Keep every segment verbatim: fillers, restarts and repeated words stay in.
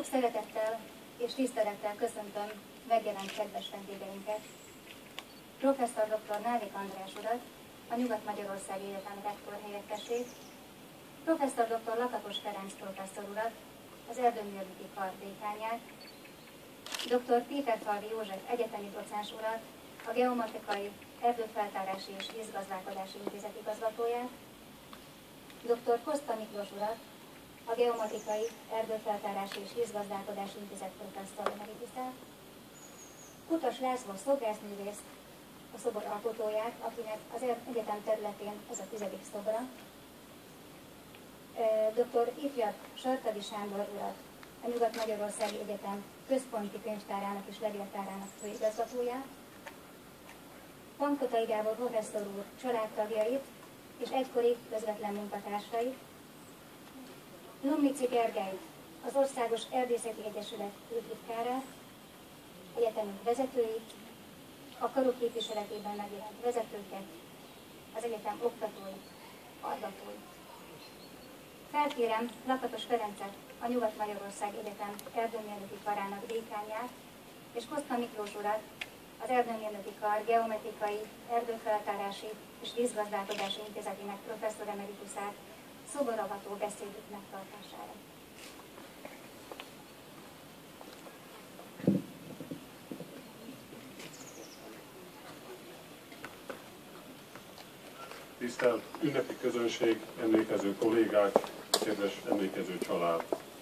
szeretettel és tisztelettel köszöntöm megjelent kedves vendégeinket, professzor doktor Návik András urat, a Nyugat-Magyarországi Egyetem rektor helyettesét, professzor doktor Lakatos Ferenc professzor urat, az Erdőművelői Kar dékánját, doktor Péterfalvi József egyetemi docens urat, a Geomatikai, Erdőfeltárási és Vízgazdálkodási Intézet igazgatóját, doktor Koszta Miklós urat, a Geomatikai, Erdőfeltárási és Vízgazdálkodási Intézet professzor emeritusát, Kutas László szobrászművészt, a szobor alkotóját, akinek az egyetem területén ez a tizedik szobra, doktor Ifjak Sarkadi Sándor urat, a Nyugat-Magyarországi Egyetem központi könyvtárának és levéltárának főigazgatóját, Pankotai Gábor professzor úr családtagjait és egykori közvetlen munkatársait, Lomnici Gergelyt, az Országos Erdészeti Egyesület főtitkárát, egyetemi vezetőit, a karok képviseletében megjelent vezetőket, az egyetem oktatóit, hallgatóit. Felkérem Lakatos Ferencet, a Nyugat-Magyarországi Egyetem Erdőmérnöki Karának dékánját, és Koszta Miklós urat, az Erdőmérnöki Kar Geometrikai, Erdőfeltárási és Vízgazdálkodási Intézetének professzor emeritusát szoboravató beszédük megtartására. Tisztelt ünnepi közönség, emlékező kollégák, kedves emlékező család!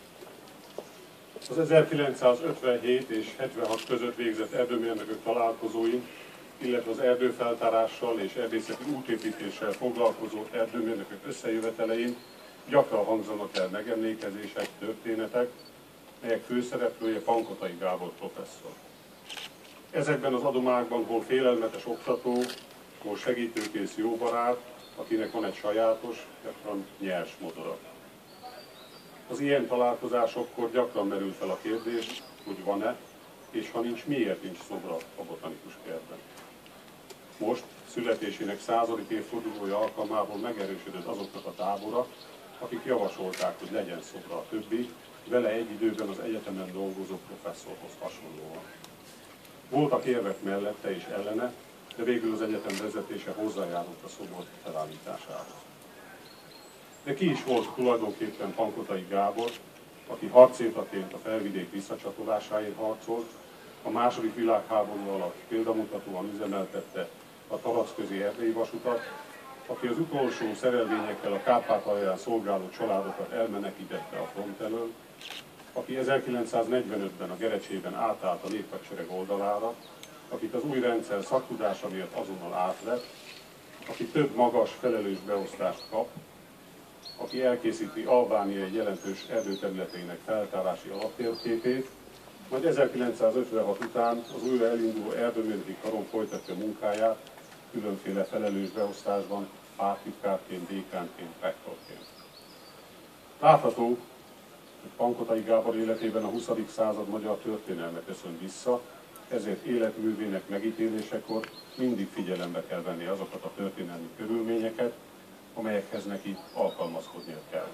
Az ezerkilencszázötvenhét és hetvenhat között végzett erdőmérnökök találkozóin, illetve az erdőfeltárással és erdészeti útépítéssel foglalkozó erdőmérnökök összejövetelein gyakran hangzanak el megemlékezések, történetek, melyek főszereplője Pankotai Gábor professzor. Ezekben az adomákban hol félelmetes oktató, hol segítőkész jó barát, akinek van egy sajátos, gyakran nyers modora. Az ilyen találkozásokkor gyakran merül fel a kérdés, hogy van-e, és ha nincs, miért nincs szobra a botanikus kertben. Most, születésének századik évfordulója alkalmából megerősödött azoknak a tábora, akik javasolták, hogy legyen szobra a többi, vele egy időben az egyetemen dolgozó professzorhoz hasonlóan. Voltak érvek mellette és ellene, de végül az egyetem vezetése hozzájárult a szobor felállításához. De ki is volt tulajdonképpen Pankotai Gábor, aki harcétaként a felvidék visszacsatolásáért harcolt, a második világháború alatt példamutatóan üzemeltette a taracközi erdélyi vasutat, aki az utolsó szerelvényekkel a Kárpátalján szolgáló családokat elmenekítette a front elől, aki ezerkilencszáznegyvenötben a Gerecsében átállt a néphadsereg oldalára, akit az új rendszer szaktudása miatt azonnal átvett, aki több magas, felelős beosztást kap, aki elkészíti Albánia egy jelentős erdőterületének feltárási alaptérképét, majd ezerkilencszázötvenhat után az újra elinduló erdőmérnöki karon folytatja munkáját, különféle felelős beosztásban, pártitkárként, dékánként, rektorként. Látható, hogy Pankotai Gábor életében a huszadik század magyar történelme köszön vissza, ezért életművének megítélésekor mindig figyelembe kell venni azokat a történelmi körülményeket, amelyekhez neki alkalmazkodnia kell.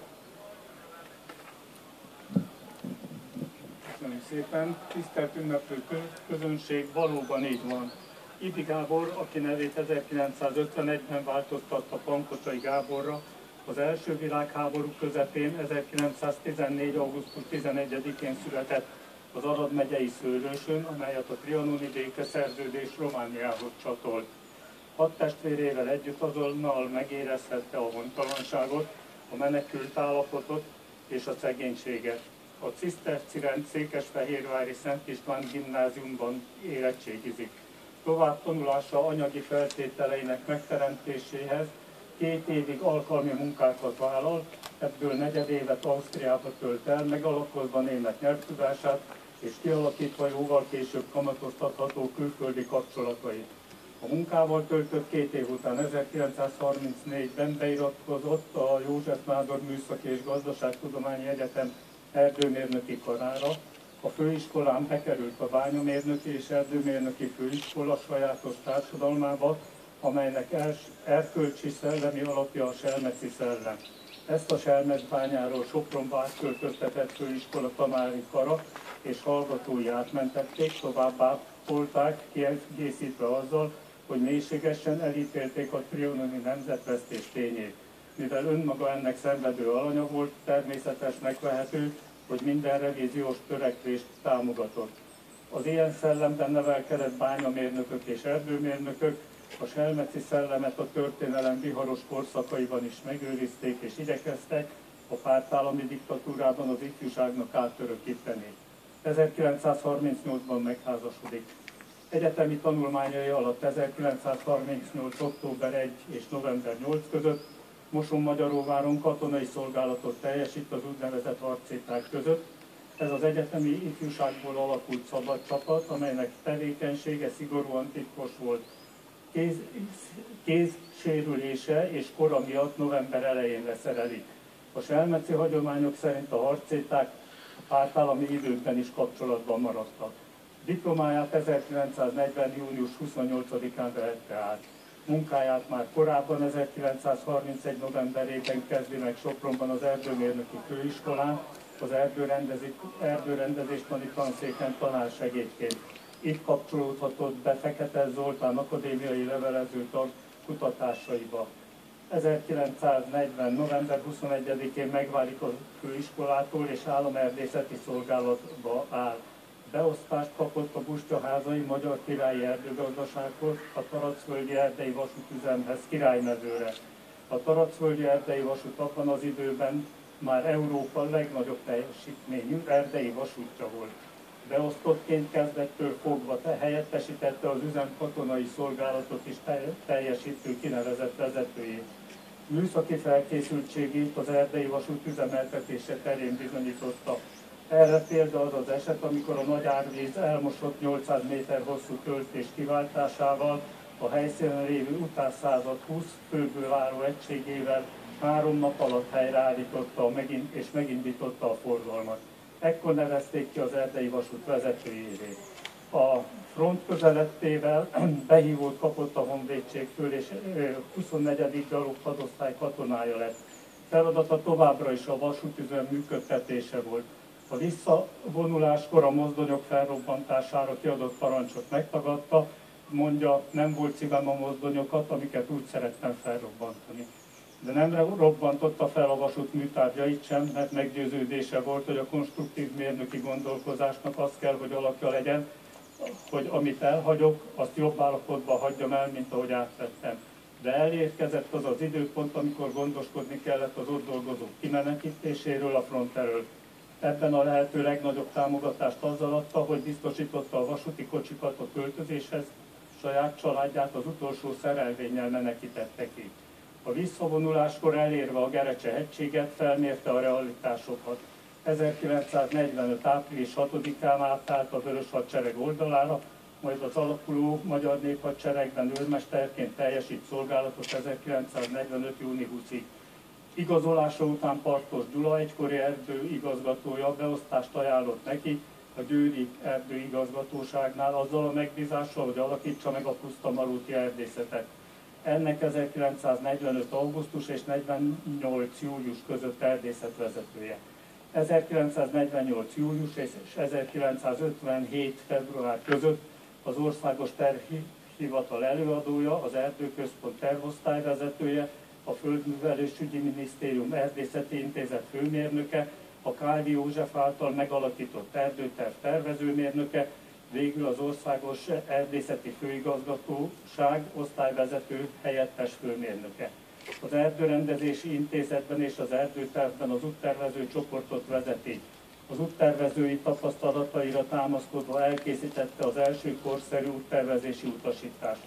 Köszönöm szépen. Tisztelt ünneplő közönség, valóban így van. Ibi Gábor, aki nevét ezerkilencszázötvenegyben változtatta Pankotai Gáborra, az első világháború közepén ezerkilencszáztizennégy. augusztus tizenegyedikén született az Arad megyei Szőlősön, amelyet a trianoni békeszerződés Romániához csatolt. Hat testvérével együtt azonnal megérezhette a hontalanságot, a menekült állapotot és a szegénységet. A ciszterci rend Székesfehérvári Szent István gimnáziumban érettségizik. Tovább tanulása anyagi feltételeinek megteremtéséhez két évig alkalmi munkákat vállal, ebből negyed évet Ausztriába tölt el, megalakozva német nyelvtudását és kialakítva jóval később kamatoztatható külföldi kapcsolatait. A munkával töltött két év után ezerkilencszázharmincnégyben beiratkozott a József Nádor Műszaki és Gazdaságtudományi Egyetem erdőmérnöki karára. A főiskolán bekerült a Bányamérnöki és Erdőmérnöki Főiskola sajátos társadalmába, amelynek erkölcsi szellemi alapja a selmeci szellem. Ezt a Selmecbányáról Sopronba átköltöztetett főiskola tanári kara és hallgatói átmentették, továbbá volták kiegészítve azzal, hogy mélységesen elítélték a trianoni nemzetvesztés tényét. Mivel önmaga ennek szenvedő alanya volt, természetesnek vehető, hogy minden revíziós törekvést támogatott. Az ilyen szellemben nevelkedett bányamérnökök és erdőmérnökök a selmeci szellemet a történelem viharos korszakaiban is megőrizték és igyekeztek a pártállami diktatúrában az ifjúságnak átörökíteni. ezerkilencszázharmincnyolcban megházasodik. Egyetemi tanulmányai alatt ezerkilencszázharmincnyolc. október elseje és november nyolcadika között Mosonmagyaróváron katonai szolgálatot teljesít az úgynevezett harcéták között. Ez az egyetemi ifjúságból alakult szabad csapat, amelynek tevékenysége szigorúan titkos volt. Kéz, kézsérülése és kora miatt november elején leszerelik. A selmeci hagyományok szerint a harcéták a pártállami időkben is kapcsolatban maradtak. Diplomáját ezerkilencszáznegyven. június huszonnyolcadikán vehette át. Munkáját már korábban ezerkilencszázharmincegy. novemberében kezdi meg Sopronban az Erdőmérnöki Főiskolán, az erdőrendezés tanítanszéken tanársegédként. Itt kapcsolódhatott be Fekete Zoltán akadémiai levelezőtag kutatásaiba. ezerkilencszáznegyven. november huszonegyedikén megválik a főiskolától és államerdészeti szolgálatba áll. Beosztást kapott a Bustyaházai Magyar Királyi Erdőgazdasághoz, a Taracföldi Erdei Vasútüzemhez Királymezőre. A Taracföldi Erdei Vasút abban az időben már Európa legnagyobb teljesítményű erdei vasútja volt. Beosztottként kezdettől fogva te helyettesítette az üzem katonai szolgálatot is teljesítő kinevezett vezetőjét. Műszaki felkészültségét az erdei vasút üzemeltetése terén bizonyította. Erre példa az az eset, amikor a nagy árvíz elmosott nyolcszáz méter hosszú töltés kiváltásával a helyszínen lévő utánszázad húsz főből álló egységével három nap alatt helyreállította megint, és megindította a forgalmat. Ekkor nevezték ki az erdei vasút vezetőjévé. A front közelettével behívót kapott a honvédségtől, és huszonnegyedik gyaloghadosztály katonája lett. Feladata továbbra is a vasútüzem működtetése volt. A visszavonuláskor a mozdonyok felrobbantására kiadott parancsot megtagadta, mondja, nem volt szívem a mozdonyokat, amiket úgy szerettem felrobbantani. De nem robbantotta fel a vasút műtárgyait sem, mert meggyőződése volt, hogy a konstruktív mérnöki gondolkozásnak az kell, hogy alakja legyen, hogy amit elhagyok, azt jobb állapotban hagyjam el, mint ahogy átvettem. De elérkezett az az időpont, amikor gondoskodni kellett az ott dolgozók kimenekítéséről a front elől. Ebben a lehető legnagyobb támogatást azzal adta, hogy biztosította a vasúti kocsikat a költözéshez, saját családját az utolsó szerelvénnyel menekítette ki. A visszavonuláskor elérve a Gerecse-hegységet felmérte a realitásokat. ezerkilencszáznegyvenöt. április hatodikán átállt a Vörös Hadsereg oldalára, majd az alakuló Magyar Néphadseregben őrmesterként teljesít szolgálatot ezerkilencszáznegyvenöt. június huszadikáig. Igazolása után Partos Gyula, egykori erdőigazgatója beosztást ajánlott neki a győri erdőigazgatóságnál azzal a megbízással, hogy alakítsa meg a Pusztamaróti erdészetet. Ennek ezerkilencszáznegyvenöt. augusztus és negyvennyolc. július között erdészetvezetője. ezerkilencszáznegyvennyolc. július és ezerkilencszázötvenhét. február között az Országos Tervhivatal előadója, az Erdőközpont tervosztályvezetője, a Földművelésügyi Minisztérium Erdészeti Intézet főmérnöke, a Kálvi József által megalakított erdőterv tervezőmérnöke, végül az Országos Erdészeti Főigazgatóság osztályvezető helyettes főmérnöke. Az Erdőrendezési Intézetben és az erdőtervben az úttervező csoportot vezeti. Az úttervezői tapasztalataira támaszkodva elkészítette az első korszerű úttervezési utasítást.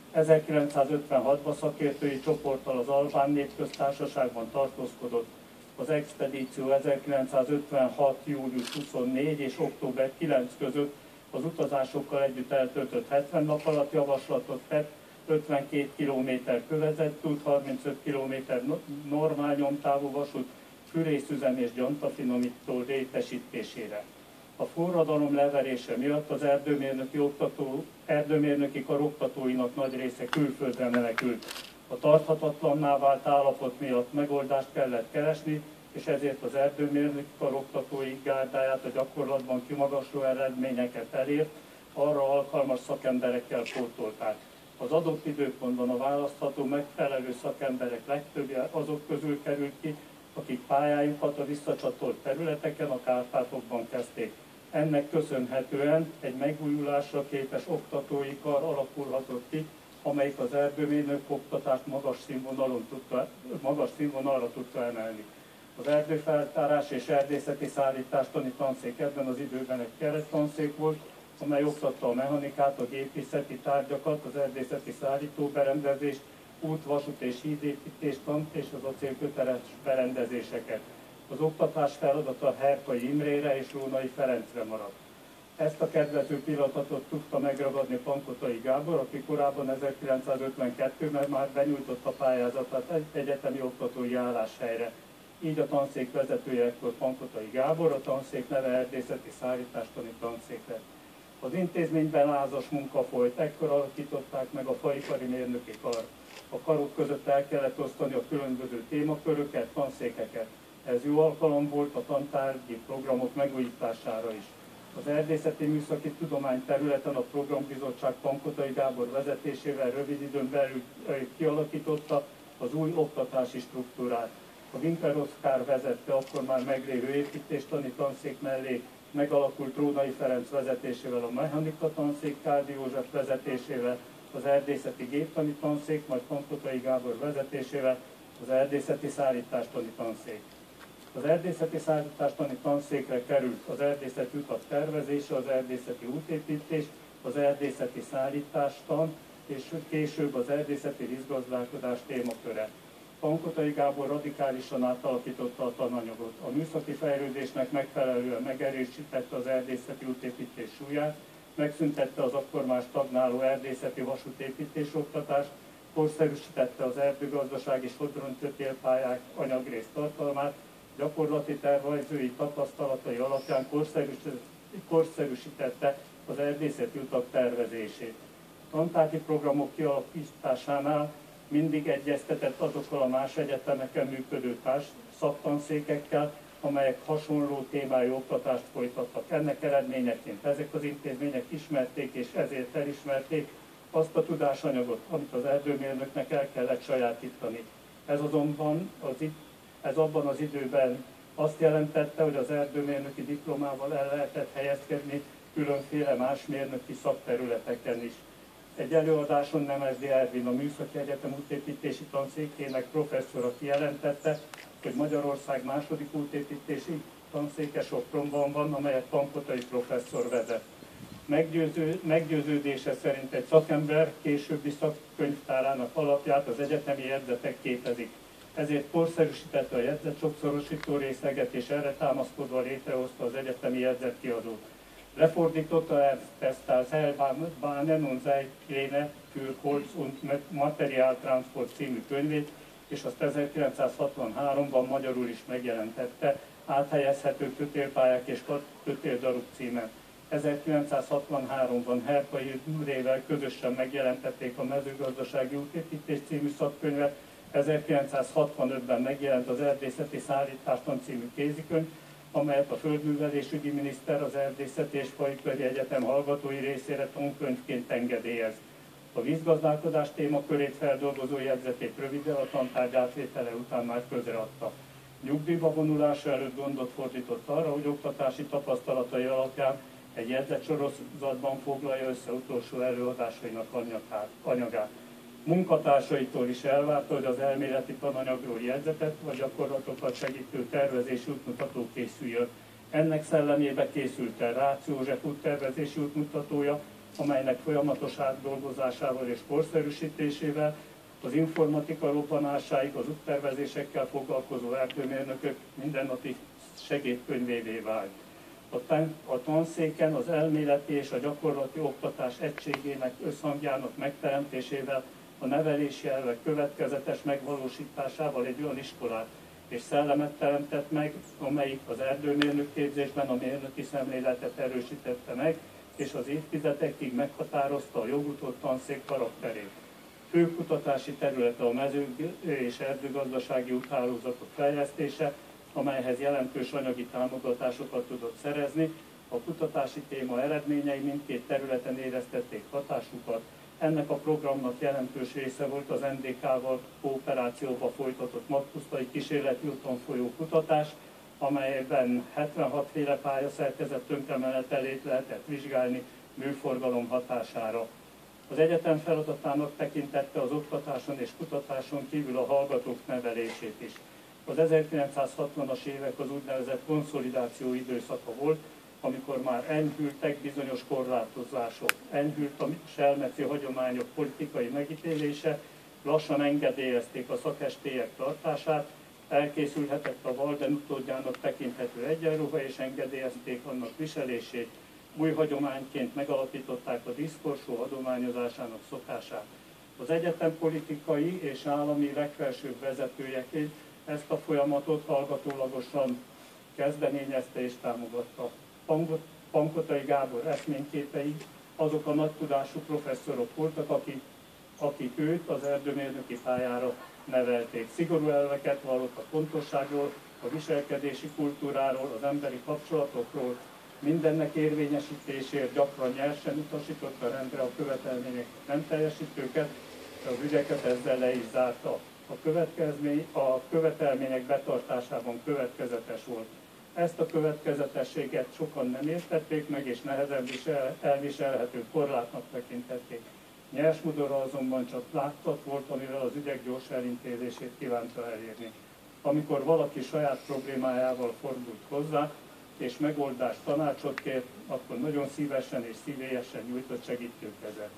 ezerkilencszázötvenhatban szakértői csoporttal az Albán Népköztársaságban tartózkodott. Az expedíció ezerkilencszázötvenhat. július huszonnégyedike és október kilencedike között az utazásokkal együtt eltöltött hetven nap alatt javaslatot tett ötvenkét kilométer kövezett, harmincöt kilométer normál nyomtávú vasút, fűrészüzem és gyantafinomító létesítésére. A forradalom leverése miatt az erdőmérnöki, oktató, erdőmérnöki kar oktatóinak nagy része külföldre menekült. A tarthatatlanná vált állapot miatt megoldást kellett keresni, és ezért az erdőmérnöki kar oktatói gárdáját a gyakorlatban kimagasló eredményeket elért, arra alkalmas szakemberekkel pótolták. Az adott időpontban a választható megfelelő szakemberek legtöbbje azok közül került ki, akik pályájukat a visszacsatolt területeken, a Kárpátokban kezdték. Ennek köszönhetően egy megújulásra képes oktatói kar alakulhatott ki, amelyik az erdőmérnök oktatást magas, színvonalon tudta, magas színvonalra tudta emelni. Az erdőfeltárás és erdészeti szállítás tani tanszék ebben az időben egy kerettanszék volt, amely oktatta a mechanikát, a gépészeti tárgyakat, az erdészeti szállítóberendezést, út, vasút és hídépítést, és az acélköteles berendezéseket. Az oktatás feladata Herpai Imrére és Rónai Ferencre maradt. Ezt a kedvező pillanatot tudta megragadni Pankotai Gábor, aki korábban ezerkilencszázötvenkettőben már benyújtotta pályázatát egy egyetemi oktatói álláshelyre. Így a tanszék vezetője ekkor Pankotai Gábor, a tanszék neve erdészeti szállítástani tanszék lett. Az intézményben lázas munka folyt, ekkor alakították meg a faipari mérnöki kar. A karok között el kellett osztani a különböző témaköröket, tanszékeket. Ez jó alkalom volt a tantárgyi programok megújítására is. Az erdészeti műszaki tudomány területen a programbizottság Pankotai Gábor vezetésével rövid időn belül kialakította az új oktatási struktúrát. A Winkler Oszkár vezette akkor már meglévő építéstani tanszék mellé megalakult Rónai Ferenc vezetésével a mechanika tanszék, Kárdi József vezetésével az erdészeti géptani tanszék, majd Pankotai Gábor vezetésével az erdészeti szállítástani tanszék. Az erdészeti szállítástani tanszékre került az erdészeti utak tervezése, az erdészeti útépítés, az erdészeti szállítástan, és később az erdészeti vízgazdálkodás témaköre. Pankotai Gábor radikálisan átalakította a tananyagot. A műszaki fejlődésnek megfelelően megerősítette az erdészeti útépítés súlyát, megszüntette az akkor már stagnáló erdészeti vasútépítés oktatást, korszerűsítette az erdőgazdaság és sodronkötélpályák anyagrész tartalmát, gyakorlati tervrajzői tapasztalatai alapján korszerűsítette az erdészeti utak tervezését. Tantárgyi programok kialakításánál mindig egyeztetett azokkal a más egyetemeken működő társ szaktanszékekkel, amelyek hasonló témájú oktatást folytattak. Ennek eredményeként ezek az intézmények ismerték és ezért elismerték azt a tudásanyagot, amit az erdőmérnöknek el kellett sajátítani. Ez azonban az, ez abban az időben azt jelentette, hogy az erdőmérnöki diplomával el lehetett helyezkedni különféle más mérnöki szakterületeken is. Egy előadáson Nemezdi Ervin, a Műszaki Egyetem útépítési tanszékének professzora kijelentette, hogy Magyarország második útépítési tanszéke Sopronban van, amelyet Pankotai professzor vezet. Meggyőző, meggyőződése szerint egy szakember későbbi szakkönyvtárának alapját az egyetemi jegyzetek képezik. Ezért korszerűsítette a jegyzet sokszorosító részleget, és erre támaszkodva létrehozta az egyetemi jegyzetkiadót. Lefordította ezt az Elbahnen und Zeitpläne für Holz- und Materialtransport című könyvét, és azt ezerkilencszázhatvanháromban magyarul is megjelentette, áthelyezhető kötélpályák és kötéldaruk címen. ezerkilencszázhatvanháromban Herpai Imrével közösen megjelentették a Mezőgazdasági útépítés című szakkönyvet, ezerkilencszázhatvanötben megjelent az Erdészeti Szállítástan című kézikönyv, amelyet a földművelésügyi miniszter az Erdészeti és Faipari Egyetem hallgatói részére tankönyvként engedélyez. A vízgazdálkodás témakörét feldolgozó jegyzetét röviddel a tantárgy átvétele után már közreadta. Nyugdíjba vonulása előtt gondot fordított arra, hogy oktatási tapasztalatai alapján egy jegyzetsorozatban foglalja össze utolsó előadásainak anyagát. Munkatársaitól is elvárta, hogy az elméleti tananyagról jegyzetet vagy gyakorlatokat segítő tervezési útmutató készüljön. Ennek szellemébe készült el Rácz József úttervezési útmutatója, amelynek folyamatos átdolgozásával és korszerűsítésével az informatika robbanásáig az úttervezésekkel foglalkozó erdőmérnökök mindennapi segédkönyvévé vált. A tanszéken az elméleti és a gyakorlati oktatás egységének összhangjának megteremtésével, a nevelési elvek következetes megvalósításával egy olyan iskolát és szellemet teremtett meg, amelyik az erdőmérnök képzésben a mérnöki szemléletet erősítette meg, és az évtizedekig meghatározta a jogutód tanszék karakterét. Fő kutatási területe a mező- és erdőgazdasági úthálózatok fejlesztése, amelyhez jelentős anyagi támogatásokat tudott szerezni. A kutatási téma eredményei mindkét területen éreztették hatásukat. Ennek a programnak jelentős része volt az en dé ká-val kooperációba folytatott magpusztai kísérleti úton folyó kutatás, amelyben hetvenhat féle pályaszerkezet tönkremenetelét lehetett vizsgálni műforgalom hatására. Az egyetem feladatának tekintette az oktatáson és kutatáson kívül a hallgatók nevelését is. Az ezerkilencszázhatvanas évek az úgynevezett konszolidáció időszaka volt, amikor már enyhültek bizonyos korlátozások, enyhült a selmeci hagyományok politikai megítélése, lassan engedélyezték a szakestélyek tartását, elkészülhetett a Walden utódjának tekinthető egyenruha és engedélyezték annak viselését, új hagyományként megalapították a diszkorsó adományozásának szokását. Az egyetem politikai és állami legfelsőbb vezetőjeként ezt a folyamatot hallgatólagosan kezdeményezte és támogatta. Pankotai Gábor eszményképei azok a nagy tudású professzorok voltak, akik, akik őt az erdőmérnöki pályára nevelték. Szigorú elveket vallott a pontosságról, a viselkedési kultúráról, az emberi kapcsolatokról, mindennek érvényesítésért gyakran nyersen utasította rendre a követelmények nem teljesítőket, de az ügyeket ezzel le is zárta. A, következmény, a követelmények betartásában következetes volt. Ezt a következetességet sokan nem értették meg, és nehezen visel, elviselhető korlátnak tekintették. Nyersmudora azonban csak látszat volt, amivel az ügyek gyors elintézését kívánta elérni. Amikor valaki saját problémájával fordult hozzá, és megoldást, tanácsot kért, akkor nagyon szívesen és szívélyesen nyújtott segítőkezet.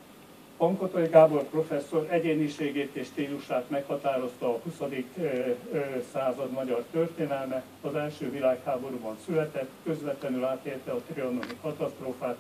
Pankotai Gábor professzor egyéniségét és stílusát meghatározta a huszadik század magyar történelme, az első világháborúban született, közvetlenül átélte a trianoni katasztrófát,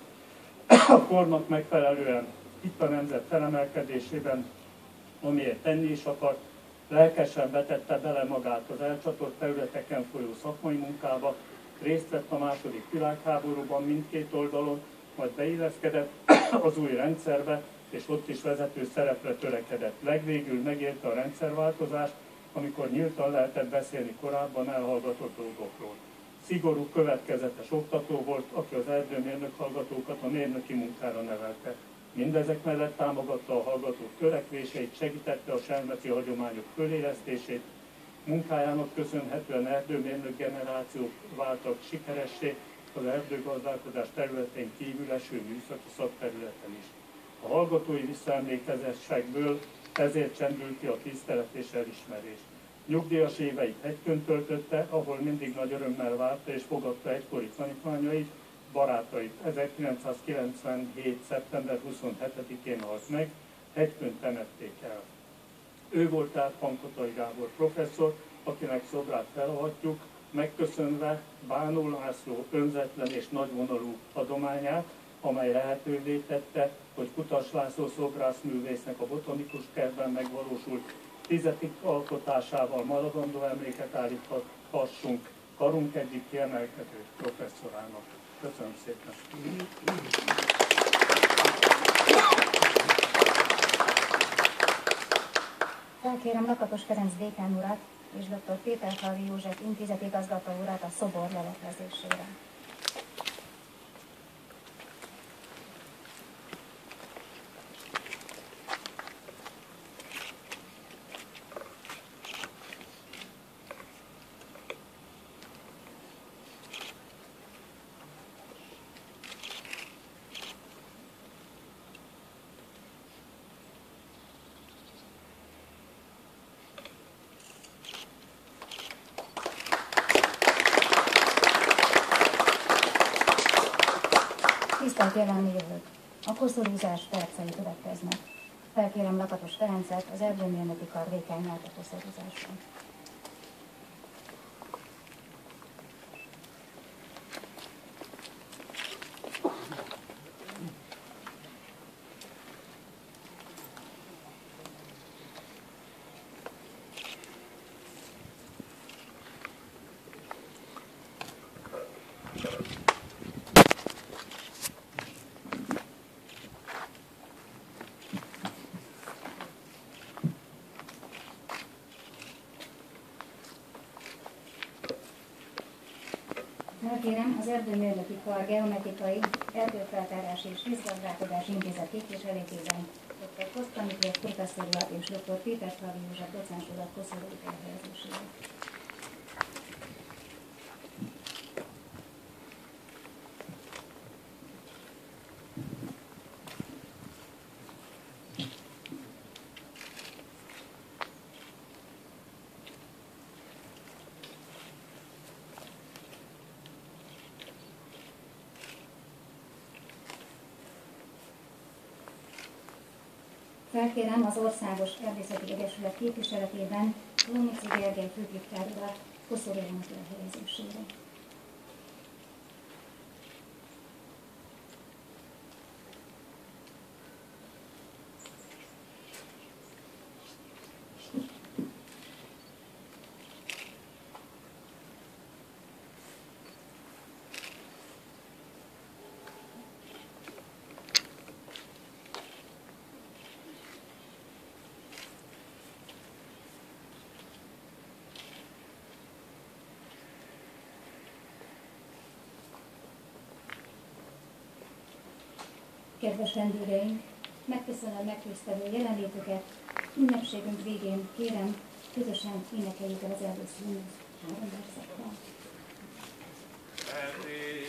a kornak megfelelően itt a nemzet felemelkedésében, amiért tenni is akart, lelkesen vetette bele magát az elcsatolt területeken folyó szakmai munkába, részt vett a második világháborúban mindkét oldalon, majd beilleszkedett az új rendszerbe, és ott is vezető szerepre törekedett. Legvégül megérte a rendszerváltozást, amikor nyíltan lehetett beszélni korábban elhallgatott dolgokról. Szigorú, következetes oktató volt, aki az erdőmérnök hallgatókat a mérnöki munkára nevelte. Mindezek mellett támogatta a hallgatók törekvéseit, segítette a selmeci hagyományok fölélesztését, munkájának köszönhetően erdőmérnök generációk váltak sikeressé az erdőgazdálkodás területén kívül eső műszaki szakterületen is. A hallgatói visszaemlékezetsekből ezért csendült ki a tisztelet és elismerés. Nyugdíjas éveit Hegykön töltötte, ahol mindig nagy örömmel várta és fogadta egykori tanítványait, barátait. ezerkilencszázkilencvenhét. szeptember huszonhetedikén halt meg, Hegykön temették el. Ő volt tehát Pankotai Gábor professzor, akinek szobrát felavatjuk, megköszönve Bánó László önzetlen és nagyvonalú adományát, amely lehetővé tette, hogy Kutas László szobrászművésznek a botanikus kertben megvalósult tizedik alkotásával maradandó emléket állíthassunk karunk egyik kiemelkedő professzorának. Köszönöm szépen! Felkérem Lakatos Ferenc dékán urat és dr. Péterfalvi József intézetigazgató urat a szobor leleplezésére. Tisztelt jelenlévők! A koszorúzás percei következnek. Felkérem Lakatos Ferencet, az erdőmérnöki kar vékonyát a koszorúzásra. Felkérem az Erdőmérnöki Kar Geometrikai Erdőfeltárási és Vízgazdálkodási Intézet képviseletében dr. Koszta Miklós professzor urat és dr. Péter Flavi József docens urat Koszorúi elhelyezésére. Felkérem az Országos Erdészeti Egyesület képviseletében Lóniczy Gergely főtitkár urat Koszorúi elhelyezésére. Kedves vendégeink, megköszönöm megtisztelő jelenlétüket, ünnepségünk végén kérem, közösen énekeljük el az Erdős himnuszt három verszakban.